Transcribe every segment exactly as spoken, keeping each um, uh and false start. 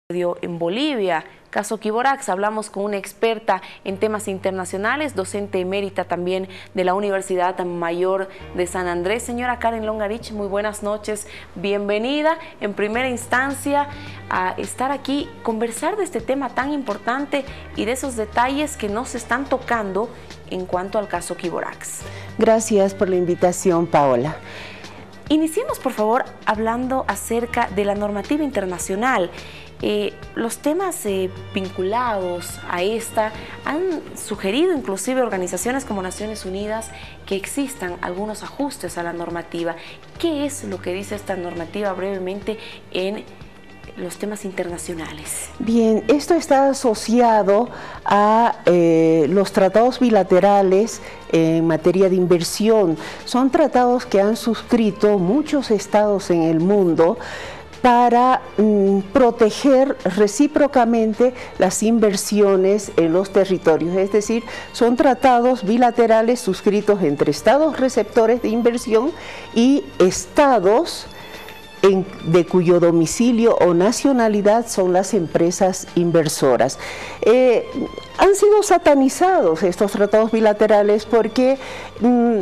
En Bolivia, caso Quiborax. Hablamos con una experta en temas internacionales, docente emérita también de la Universidad Mayor de San Andrés. Señora Karen Longarich, muy buenas noches, bienvenida en primera instancia a estar aquí, conversar de este tema tan importante y de esos detalles que no se están tocando en cuanto al caso Quiborax. Gracias por la invitación, Paola. Iniciemos, por favor, hablando acerca de la normativa internacional. Eh, los temas eh, vinculados a esta han sugerido inclusive organizaciones como Naciones Unidas que existan algunos ajustes a la normativa. ¿Qué es lo que dice esta normativa brevemente en los temas internacionales? Bien, esto está asociado a eh, los tratados bilaterales en materia de inversión. Son tratados que han suscrito muchos estados en el mundo para mm, proteger recíprocamente las inversiones en los territorios. Es decir, son tratados bilaterales suscritos entre estados receptores de inversión y estados en, de cuyo domicilio o nacionalidad son las empresas inversoras. Eh, han sido satanizados estos tratados bilaterales porque mm,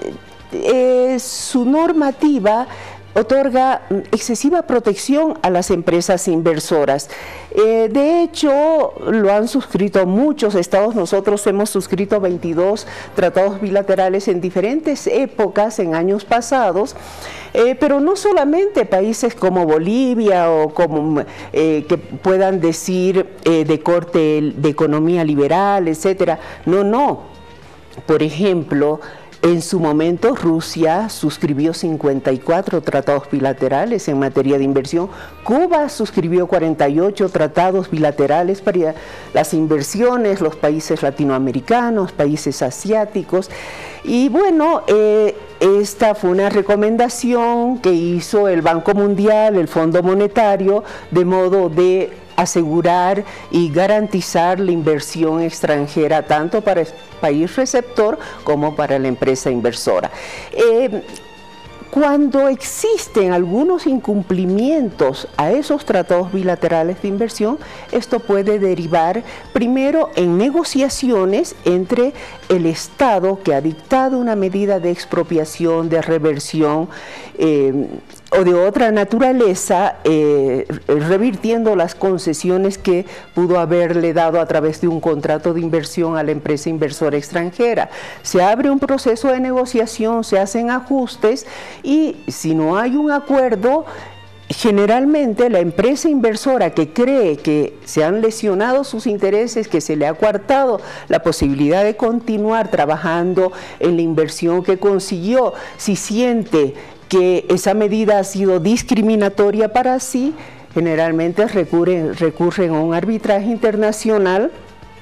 eh, su normativa otorga excesiva protección a las empresas inversoras. Eh, de hecho, lo han suscrito muchos estados. Nosotros hemos suscrito veintidós tratados bilaterales en diferentes épocas, en años pasados, eh, pero no solamente países como Bolivia o como eh, que puedan decir eh, de corte de economía liberal, etcétera. No, no. Por ejemplo, en su momento, Rusia suscribió cincuenta y cuatro tratados bilaterales en materia de inversión. Cuba suscribió cuarenta y ocho tratados bilaterales para las inversiones, los países latinoamericanos, países asiáticos. Y bueno, eh, esta fue una recomendación que hizo el Banco Mundial, el Fondo Monetario, de modo de asegurar y garantizar la inversión extranjera tanto para el país receptor como para la empresa inversora. Eh, Cuando existen algunos incumplimientos a esos tratados bilaterales de inversión, esto puede derivar primero en negociaciones entre el Estado que ha dictado una medida de expropiación, de reversión eh, o de otra naturaleza, eh, revirtiendo las concesiones que pudo haberle dado a través de un contrato de inversión a la empresa inversora extranjera. Se abre un proceso de negociación, se hacen ajustes y si no hay un acuerdo, generalmente la empresa inversora que cree que se han lesionado sus intereses, que se le ha coartado la posibilidad de continuar trabajando en la inversión que consiguió, si siente que esa medida ha sido discriminatoria para sí, generalmente recurren, recurren a un arbitraje internacional.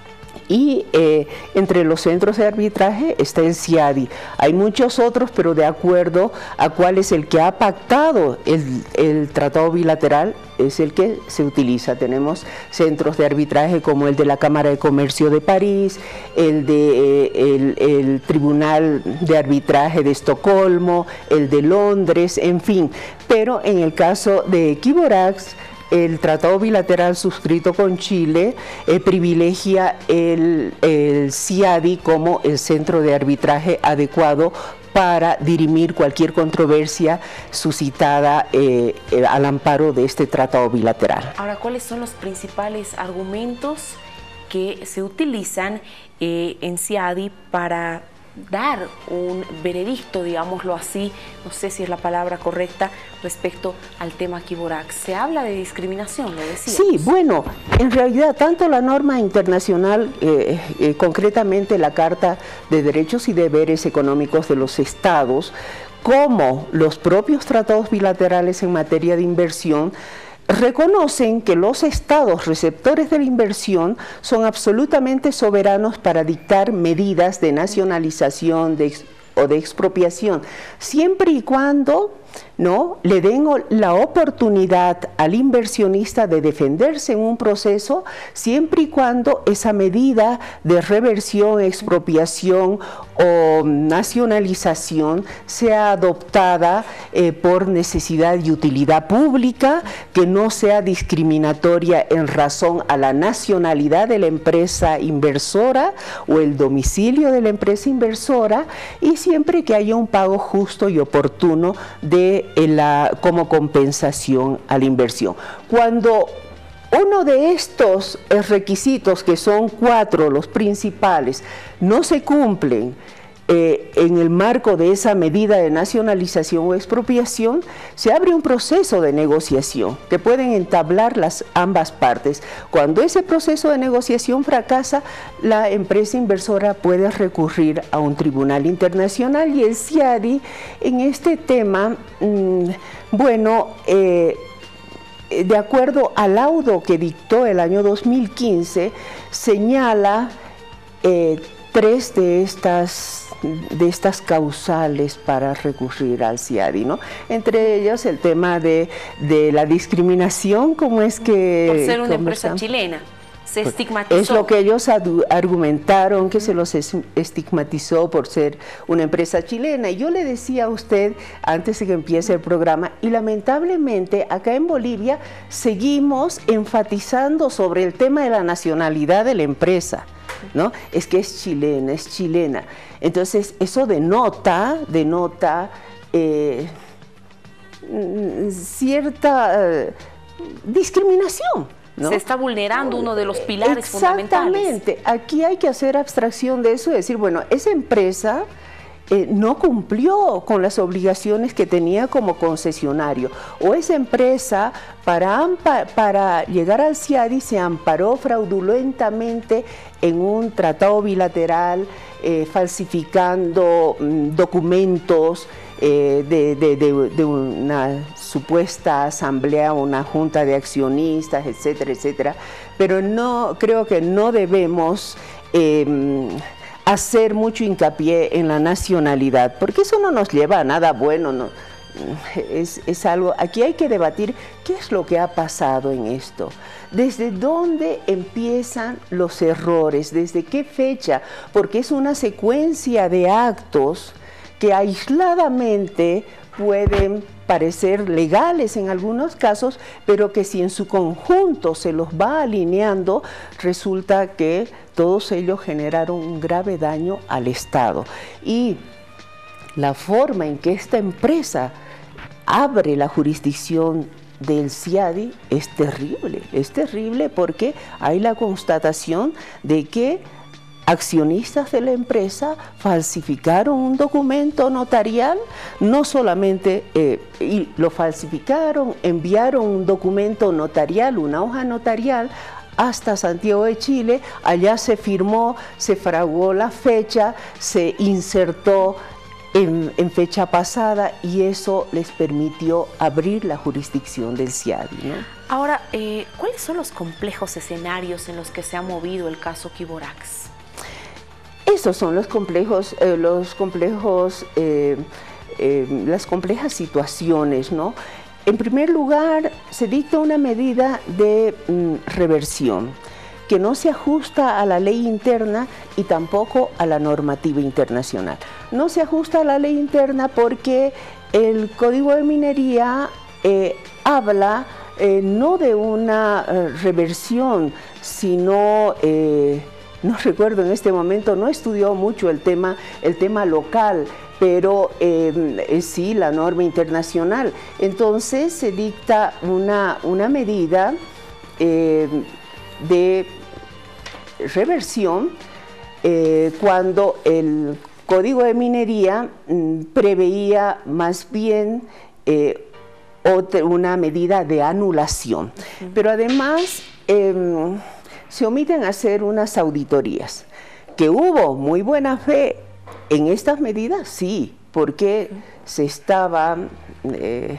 Y eh, entre los centros de arbitraje está el CIADI. Hay muchos otros, pero de acuerdo a cuál es el que ha pactado el, el tratado bilateral, es el que se utiliza. Tenemos centros de arbitraje como el de la Cámara de Comercio de París, el de eh, el, el Tribunal de Arbitraje de Estocolmo, el de Londres, en fin. Pero en el caso de Quiborax, el tratado bilateral suscrito con Chile eh, privilegia el, el CIADI como el centro de arbitraje adecuado para dirimir cualquier controversia suscitada eh, eh, al amparo de este tratado bilateral. Ahora, ¿cuáles son los principales argumentos que se utilizan eh, en CIADI para dar un veredicto, digámoslo así, no sé si es la palabra correcta, respecto al tema Quiborax? Se habla de discriminación, lo decía. Sí, bueno, en realidad tanto la norma internacional, eh, eh, concretamente la Carta de Derechos y Deberes Económicos de los Estados, como los propios tratados bilaterales en materia de inversión, reconocen que los estados receptores de la inversión son absolutamente soberanos para dictar medidas de nacionalización de, o de expropiación, siempre y cuando ¿no? Le den la oportunidad al inversionista de defenderse en un proceso, siempre y cuando esa medida de reversión, expropiación o nacionalización sea adoptada eh, por necesidad y utilidad pública, que no sea discriminatoria en razón a la nacionalidad de la empresa inversora o el domicilio de la empresa inversora, y siempre que haya un pago justo y oportuno de La, como compensación a la inversión. Cuando uno de estos requisitos, que son cuatro los principales, no se cumplen eh, en el marco de esa medida de nacionalización o expropiación, se abre un proceso de negociación que pueden entablar las ambas partes. Cuando ese proceso de negociación fracasa, la empresa inversora puede recurrir a un tribunal internacional, y el CIADI en este tema, mmm, bueno, eh, de acuerdo al laudo que dictó el año dos mil quince, señala eh, tres de estas de estas causales para recurrir al CIADI, ¿no? Entre ellas el tema de, de la discriminación, como es que... Por ser una empresa chilena, se estigmatizó. Es lo que ellos argumentaron, que se los estigmatizó por ser una empresa chilena. Y yo le decía a usted, antes de que empiece el programa, y lamentablemente acá en Bolivia seguimos enfatizando sobre el tema de la nacionalidad de la empresa, ¿no? Es que es chilena, es chilena. Entonces, eso denota, denota eh, cierta eh, discriminación, ¿no? Se está vulnerando uno de los pilares fundamentales. Exactamente. Aquí hay que hacer abstracción de eso y decir, bueno, esa empresa Eh, no cumplió con las obligaciones que tenía como concesionario, o esa empresa para, para llegar al CIADI se amparó fraudulentamente en un tratado bilateral, eh, falsificando mm, documentos eh, de, de, de, de una supuesta asamblea, una junta de accionistas, etcétera, etcétera. Pero no, creo que no debemos eh, hacer mucho hincapié en la nacionalidad, porque eso no nos lleva a nada bueno, ¿no? Es, es algo, aquí hay que debatir qué es lo que ha pasado en esto, desde dónde empiezan los errores, desde qué fecha, porque es una secuencia de actos que aisladamente pueden parecer legales en algunos casos, pero que si en su conjunto se los va alineando, resulta que todos ellos generaron un grave daño al Estado. Y la forma en que esta empresa abre la jurisdicción del CIADI es terrible, es terrible porque hay la constatación de que accionistas de la empresa falsificaron un documento notarial, no solamente eh, y lo falsificaron, enviaron un documento notarial, una hoja notarial, hasta Santiago de Chile, allá se firmó, se fraguó la fecha, se insertó en, en fecha pasada y eso les permitió abrir la jurisdicción del CIADI, ¿no? Ahora, eh, ¿cuáles son los complejos escenarios en los que se ha movido el caso Quiborax? Esos son los complejos, eh, los complejos, eh, eh, las complejas situaciones, ¿no? En primer lugar, se dicta una medida de mm, reversión que no se ajusta a la ley interna y tampoco a la normativa internacional. No se ajusta a la ley interna porque el Código de Minería eh, habla eh, no de una eh, reversión, sino... Eh, no recuerdo en este momento, no estudió mucho el tema, el tema local, pero eh, sí la norma internacional. Entonces se dicta una, una medida eh, de reversión eh, cuando el Código de Minería mm, preveía más bien eh, otra, una medida de anulación. Uh-huh. Pero además... Eh, se omiten hacer unas auditorías. ¿Que hubo muy buena fe en estas medidas? Sí, porque se estaba eh,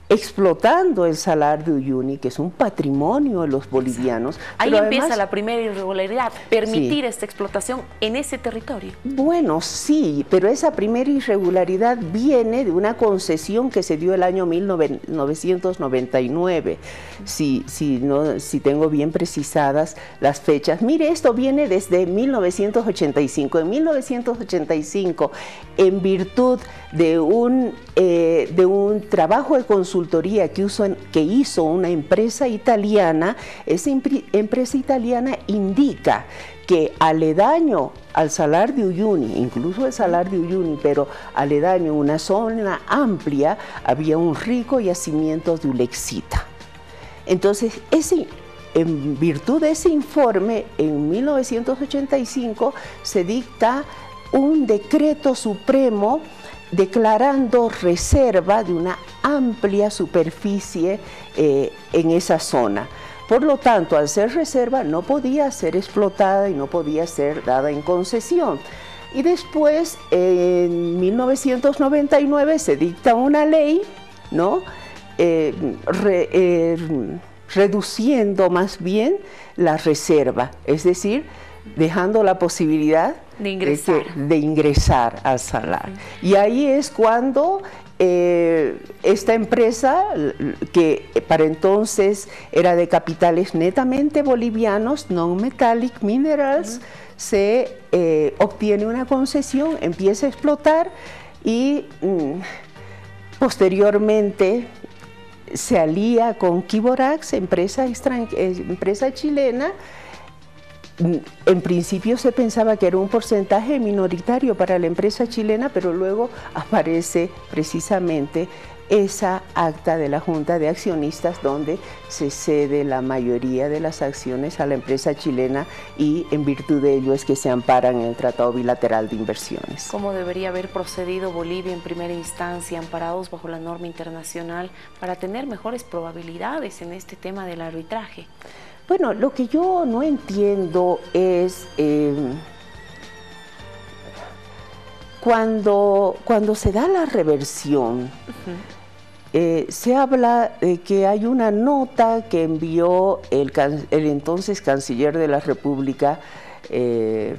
explotando el Salar de Uyuni, que es un patrimonio de los bolivianos. Ahí pero empieza además, la primera irregularidad, permitir sí. esta explotación en ese territorio. Bueno, sí, pero esa primera irregularidad viene de una concesión que se dio el año mil novecientos noventa y nueve, si, si, no, si tengo bien precisadas las fechas. Mire, esto viene desde mil novecientos ochenta y cinco. En mil novecientos ochenta y cinco, en virtud de un, eh, de un trabajo de consultoría que, uso, que hizo una empresa italiana, esa empresa italiana indica que aledaño al Salar de Uyuni, incluso el Salar de Uyuni, pero aledaño, una zona amplia, había un rico yacimiento de ulexita. Entonces, ese, en virtud de ese informe, en mil novecientos ochenta y cinco se dicta un decreto supremo declarando reserva de una amplia superficie eh, en esa zona. Por lo tanto, al ser reserva, no podía ser explotada y no podía ser dada en concesión. Y después, en mil novecientos noventa y nueve, se dicta una ley, ¿no? eh, re, eh, reduciendo más bien la reserva, es decir, dejando la posibilidad de ingresar, de, de ingresar al salar. Y ahí es cuando eh, esta empresa, que para entonces era de capitales netamente bolivianos, Non-Metallic Minerals, uh-huh. se eh, obtiene una concesión, empieza a explotar y mm, posteriormente se alía con Quiborax, empresa, empresa chilena. En principio se pensaba que era un porcentaje minoritario para la empresa chilena, pero luego aparece precisamente esa acta de la Junta de Accionistas donde se cede la mayoría de las acciones a la empresa chilena y en virtud de ello es que se amparan en el Tratado Bilateral de Inversiones. ¿Cómo debería haber procedido Bolivia en primera instancia, amparados bajo la norma internacional, para tener mejores probabilidades en este tema del arbitraje? Bueno, lo que yo no entiendo es eh, cuando, cuando se da la reversión, uh-huh. eh, se habla de que hay una nota que envió el, el entonces canciller de la República, eh,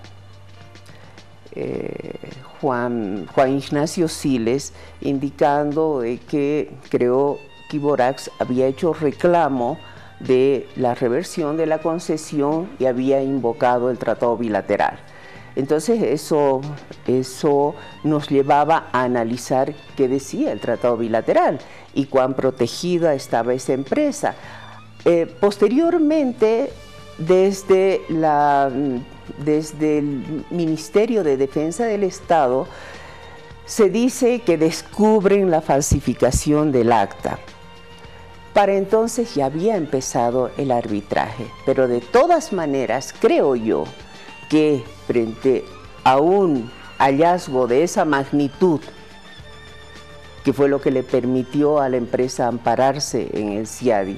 eh, Juan, Juan Ignacio Siles, indicando de que creo Quiborax había hecho reclamo de la reversión de la concesión y había invocado el tratado bilateral. Entonces eso, eso nos llevaba a analizar qué decía el tratado bilateral y cuán protegida estaba esa empresa. Eh, posteriormente, desde, la, desde el Ministerio de Defensa del Estado, se dice que descubren la falsificación del acta. Para entonces ya había empezado el arbitraje, pero de todas maneras creo yo que frente a un hallazgo de esa magnitud, que fue lo que le permitió a la empresa ampararse en el CIADI,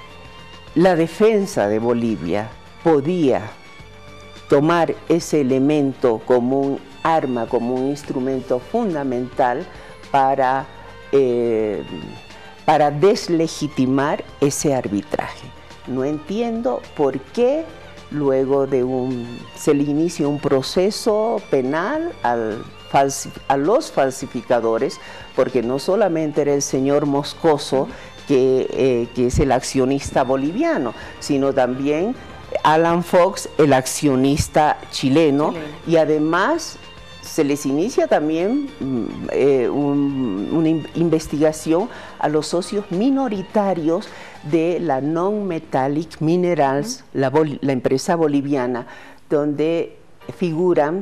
la defensa de Bolivia podía tomar ese elemento como un arma, como un instrumento fundamental para eh, para deslegitimar ese arbitraje. No entiendo por qué luego de un, se le inicia un proceso penal al, a los falsificadores, porque no solamente era el señor Moscoso, que, eh, que es el accionista boliviano, sino también Alan Fox, el accionista chileno, chileno. Y además se les inicia también eh, un, una investigación a los socios minoritarios de la Non-Metallic Minerals, uh-huh. la, la empresa boliviana, donde figuran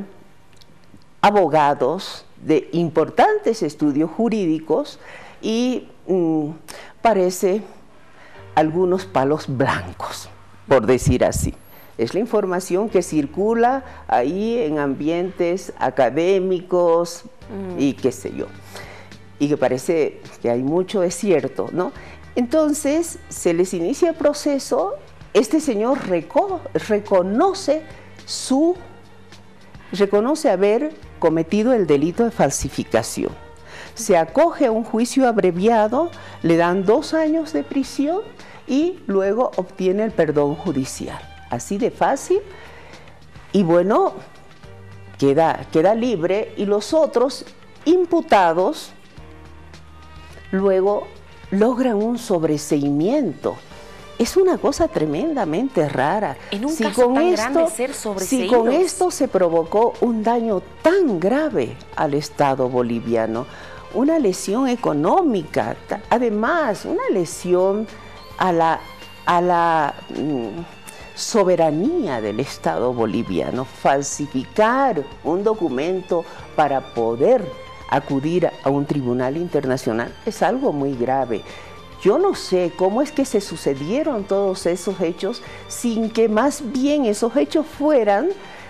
abogados de importantes estudios jurídicos y mm, parece algunos palos blancos, por decir así. Es la información que circula ahí en ambientes académicos mm. y qué sé yo, y que parece que hay mucho de cierto, ¿no? Entonces se les inicia el proceso, este señor reco reconoce, su, reconoce haber cometido el delito de falsificación. se acoge a un juicio abreviado, le dan dos años de prisión y luego obtiene el perdón judicial. Así de fácil. Y bueno, queda, queda libre y los otros imputados luego logran un sobreseimiento. Es una cosa tremendamente rara. En un si caso con tan esto, grande ser sobreseídos. Si con esto se provocó un daño tan grave al Estado boliviano, una lesión económica, además una lesión a la, a la mm, soberanía del Estado boliviano, falsificar un documento para poder acudir a un tribunal internacional es algo muy grave. Yo no sé cómo es que se sucedieron todos esos hechos sin que más bien esos hechos fueran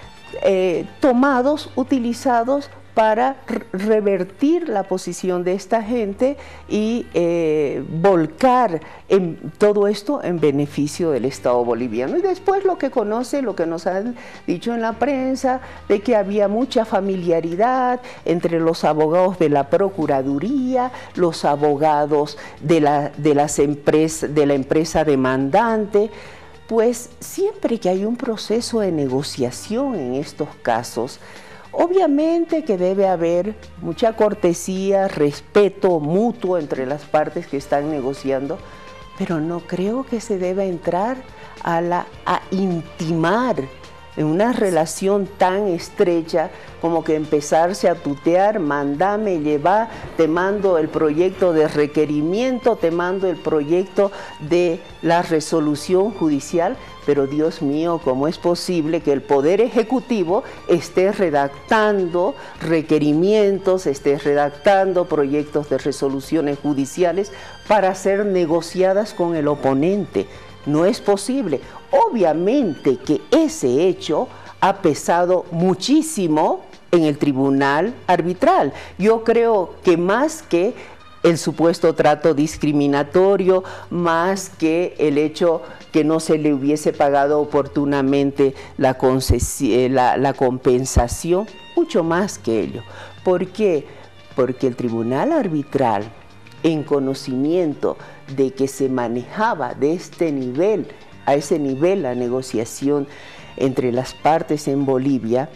eh, tomados, utilizados para revertir la posición de esta gente y eh, volcar en todo esto en beneficio del Estado boliviano. Y después lo que conoce, lo que nos han dicho en la prensa, de que había mucha familiaridad entre los abogados de la Procuraduría, los abogados de la, de las empresas, de la empresa demandante. Pues siempre que hay un proceso de negociación en estos casos, obviamente que debe haber mucha cortesía, respeto mutuo entre las partes que están negociando, pero no creo que se deba entrar a, la, a intimar en una relación tan estrecha como que empezarse a tutear, mandame, lleva, te mando el proyecto de requerimiento, te mando el proyecto de la resolución judicial, pero Dios mío, ¿cómo es posible que el Poder Ejecutivo esté redactando requerimientos, esté redactando proyectos de resoluciones judiciales para ser negociadas con el oponente? No es posible. Obviamente que ese hecho ha pesado muchísimo en el tribunal arbitral. Yo creo que más que el supuesto trato discriminatorio, más que el hecho que no se le hubiese pagado oportunamente la, la, la compensación, mucho más que ello. ¿Por qué? Porque el tribunal arbitral, en conocimiento de que se manejaba de este nivel, a ese nivel la negociación entre las partes en Bolivia,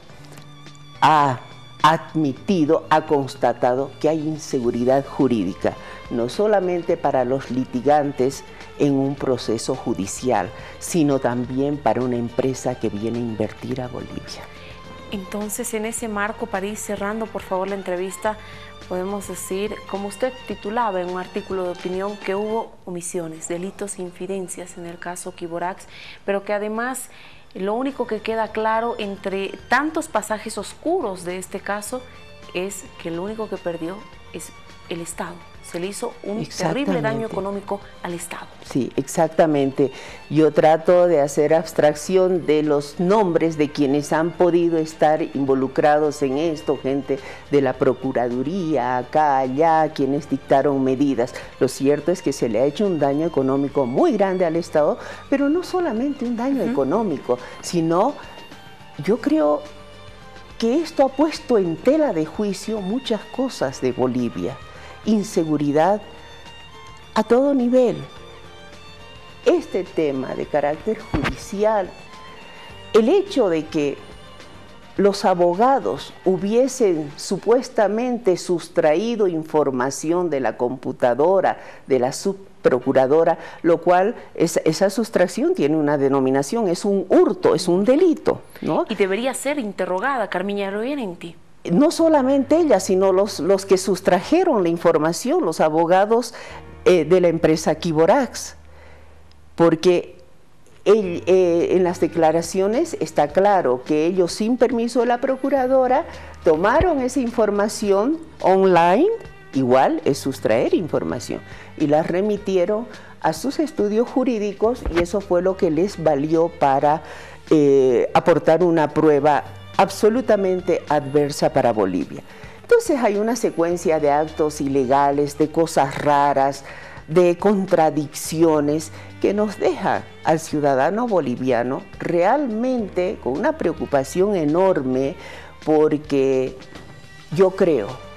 ha admitido, ha constatado que hay inseguridad jurídica, no solamente para los litigantes en un proceso judicial, sino también para una empresa que viene a invertir a Bolivia. Entonces, en ese marco, para ir cerrando, por favor, la entrevista, podemos decir, como usted titulaba en un artículo de opinión, que hubo omisiones, delitos e infidencias en el caso Quiborax, pero que además lo único que queda claro entre tantos pasajes oscuros de este caso es que lo único que perdió es el Estado. Se le hizo un terrible daño económico al Estado. Sí, exactamente. Yo trato de hacer abstracción de los nombres de quienes han podido estar involucrados en esto, gente de la Procuraduría, acá, allá, quienes dictaron medidas. Lo cierto es que se le ha hecho un daño económico muy grande al Estado, pero no solamente un daño uh-huh. económico, sino yo creo que esto ha puesto en tela de juicio muchas cosas de Bolivia. Inseguridad a todo nivel. Este tema de carácter judicial, el hecho de que los abogados hubiesen supuestamente sustraído información de la computadora de la subprocuradora, lo cual es, esa sustracción tiene una denominación, es un hurto, es un delito, ¿no? Y debería ser interrogada, Carmiña Llorenti. No solamente ella, sino los, los que sustrajeron la información, los abogados eh, de la empresa Quiborax, porque él, eh, en las declaraciones está claro que ellos, sin permiso de la procuradora, tomaron esa información online, igual es sustraer información, y la remitieron a sus estudios jurídicos, y eso fue lo que les valió para eh, aportar una prueba absolutamente adversa para Bolivia. Entonces hay una secuencia de actos ilegales, de cosas raras, de contradicciones que nos deja al ciudadano boliviano realmente con una preocupación enorme, porque yo creo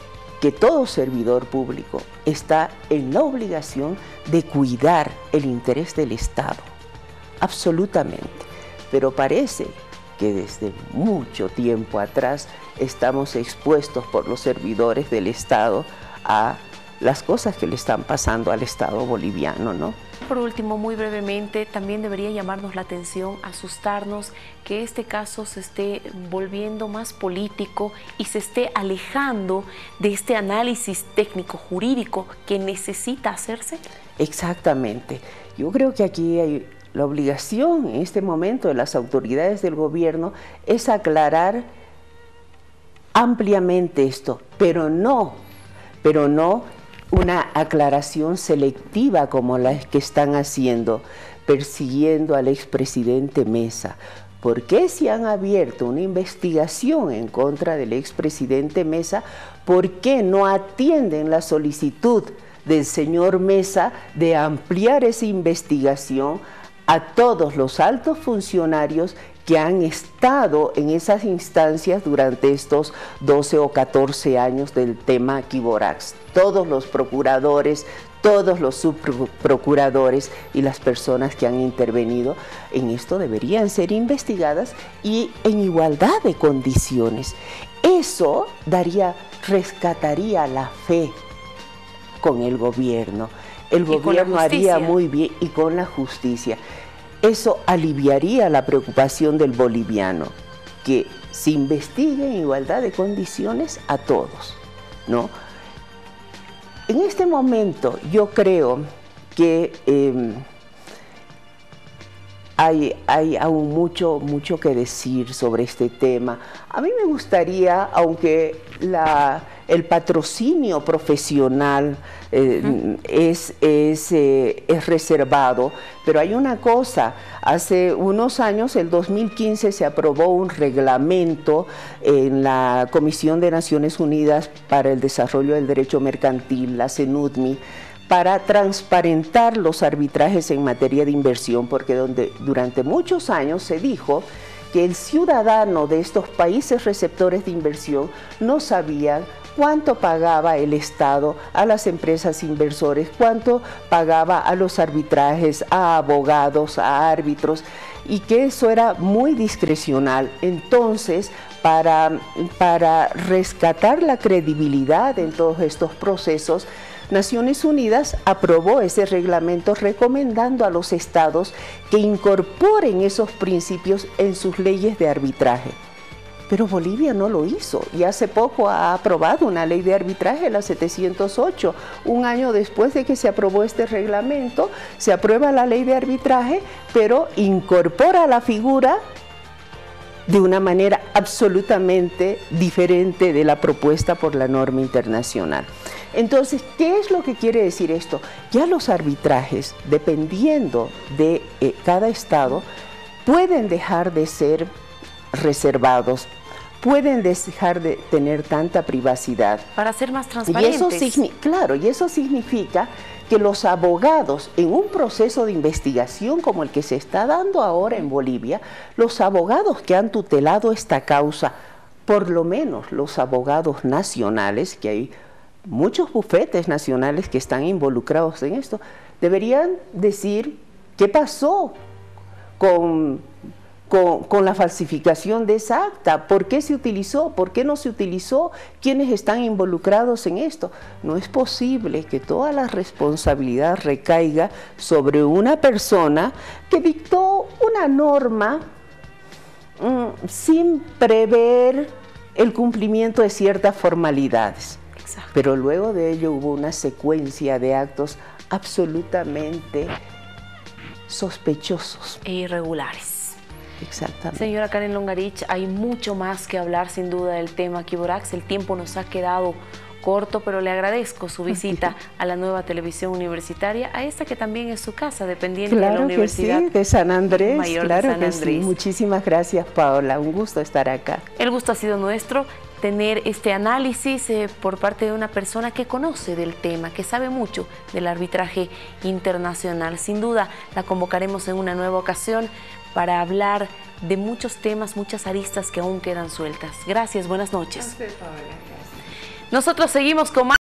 que todo servidor público está en la obligación de cuidar el interés del Estado, absolutamente. Pero parece que desde mucho tiempo atrás estamos expuestos por los servidores del Estado a las cosas que le están pasando al Estado boliviano, ¿no? Por último, muy brevemente, también debería llamarnos la atención, asustarnos que este caso se esté volviendo más político y se esté alejando de este análisis técnico-jurídico que necesita hacerse. Exactamente. Yo creo que aquí hay la obligación en este momento de las autoridades del gobierno es aclarar ampliamente esto, pero no, pero no una aclaración selectiva como la que están haciendo, persiguiendo al expresidente Mesa. ¿Por qué si han abierto una investigación en contra del expresidente Mesa? ¿Por qué no atienden la solicitud del señor Mesa de ampliar esa investigación a todos los altos funcionarios que han estado en esas instancias durante estos doce o catorce años del tema Quiborax? Todos los procuradores, todos los subprocuradores y las personas que han intervenido en esto deberían ser investigadas y en igualdad de condiciones. Eso daría, rescataría la fe con el gobierno. El gobierno haría muy bien y con la justicia. Eso aliviaría la preocupación del boliviano, que se investigue en igualdad de condiciones a todos, ¿no? En este momento yo creo que eh, hay, hay aún mucho, mucho que decir sobre este tema. A mí me gustaría, aunque la, el patrocinio profesional eh, uh-huh. es, es, eh, es reservado, pero hay una cosa, hace unos años, el dos mil quince, se aprobó un reglamento en la Comisión de Naciones Unidas para el Desarrollo del Derecho Mercantil, la CENUDMI, para transparentar los arbitrajes en materia de inversión, porque donde, durante muchos años se dijo que el ciudadano de estos países receptores de inversión no sabía cuánto pagaba el Estado a las empresas inversores, cuánto pagaba a los arbitrajes, a abogados, a árbitros, y que eso era muy discrecional. Entonces, para, para rescatar la credibilidad en todos estos procesos, Naciones Unidas aprobó ese reglamento recomendando a los estados que incorporen esos principios en sus leyes de arbitraje. Pero Bolivia no lo hizo y hace poco ha aprobado una ley de arbitraje, la setecientos ocho. Un año después de que se aprobó este reglamento, se aprueba la ley de arbitraje, pero incorpora la figura de una manera absolutamente diferente de la propuesta por la norma internacional. Entonces, ¿qué es lo que quiere decir esto? Ya los arbitrajes, dependiendo de eh, cada estado, pueden dejar de ser reservados, pueden dejar de tener tanta privacidad. Para ser más transparentes. Y eso, claro, y eso significa que los abogados, en un proceso de investigación como el que se está dando ahora en Bolivia, los abogados que han tutelado esta causa, por lo menos los abogados nacionales, que hay muchos bufetes nacionales que están involucrados en esto, deberían decir qué pasó con, con, con la falsificación de esa acta, por qué se utilizó, por qué no se utilizó, quiénes están involucrados en esto. No es posible que toda la responsabilidad recaiga sobre una persona que dictó una norma mmm, sin prever el cumplimiento de ciertas formalidades. Exacto. Pero luego de ello hubo una secuencia de actos absolutamente sospechosos e irregulares. Exactamente. Señora Karen Longarich, hay mucho más que hablar sin duda del tema Quiborax. El tiempo nos ha quedado corto, pero le agradezco su visita a la nueva televisión universitaria, a esta que también es su casa, dependiente claro de la Universidad que sí, de San Andrés. Mayor claro de San que Andrés. Sí. Muchísimas gracias, Paola. Un gusto estar acá. El gusto ha sido nuestro tener este análisis eh, por parte de una persona que conoce del tema, que sabe mucho del arbitraje internacional. Sin duda, la convocaremos en una nueva ocasión para hablar de muchos temas, muchas aristas que aún quedan sueltas. Gracias, buenas noches. Gracias, Paola. Gracias. Nosotros seguimos con más.